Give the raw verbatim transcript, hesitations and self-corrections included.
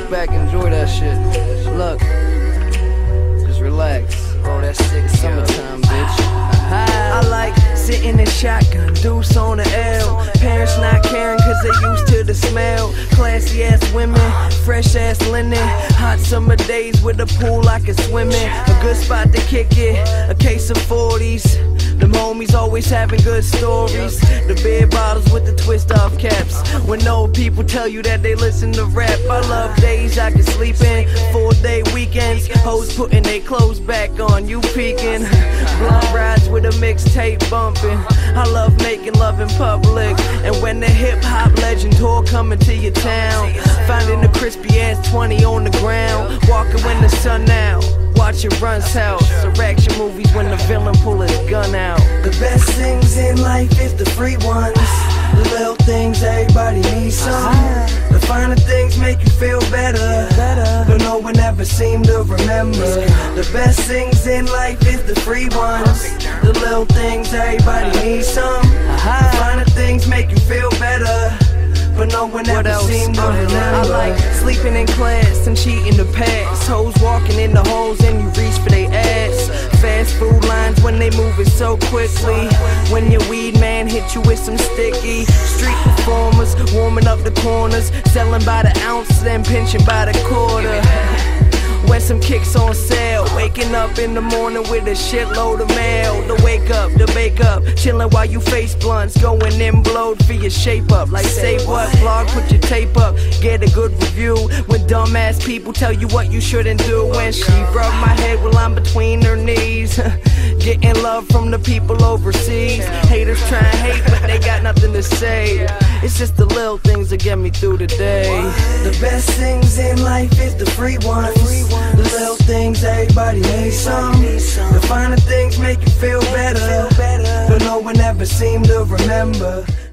kick back, enjoy that shit. Look, just relax. Roll that sick summertime, bitch. I like sitting in shotgun, deuce on the L. Parents not caring cause they used to the smell. Classy ass women, fresh ass linen. Hot summer days with a pool I can swim in. A good spot to kick it, a case of forties. Them homies always having good stories. The beer bottles with the twist off caps. When old people tell you that they listen to rap. I love days I can sleep in, four day weekends. Hoes putting their clothes back on, you peeking. Blunt rides with a mixtape bumping. I love making love in public. And when the hip hop legend tour coming to your town, finding a crispy ass twenty on the ground, walking when the sun out, watching run south, or action movies when the villain pull his gun out. The best things in life is the free ones. The little things everybody needs some. The finer things make you feel better, but no one ever seem to remember. The best things in life is the free ones. The little things everybody needs some. The finer things make you feel better, but no one ever seem to remember. I like sleeping in class and cheating the pass. Hoes walking in the holes and you reach for they ass. Fast food lines when they moving so quickly. When your weed man hit you with some sticky. Street performers warming up the corners, selling by the ounce then pinching by the quarter. When some kicks on sale, waking up in the morning with a shitload of mail. The wake up, the bake up, chilling while you face blunts, going in blowed for your shape up. Like say what, vlog, put your tape up, get a good review. When dumbass people tell you what you shouldn't do. When she rub my head while I'm between her knees. Getting love from the people overseas. Haters try and hate but they got nothing to say. It's just the little things that get me through the day. The best things in life is the free ones. The little things everybody needs some. The finer things make you feel better, but no one ever seem to remember.